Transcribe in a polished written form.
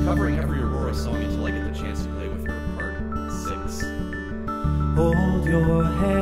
covering every Aurora song until I get the chance to play with her part 6. Hold your head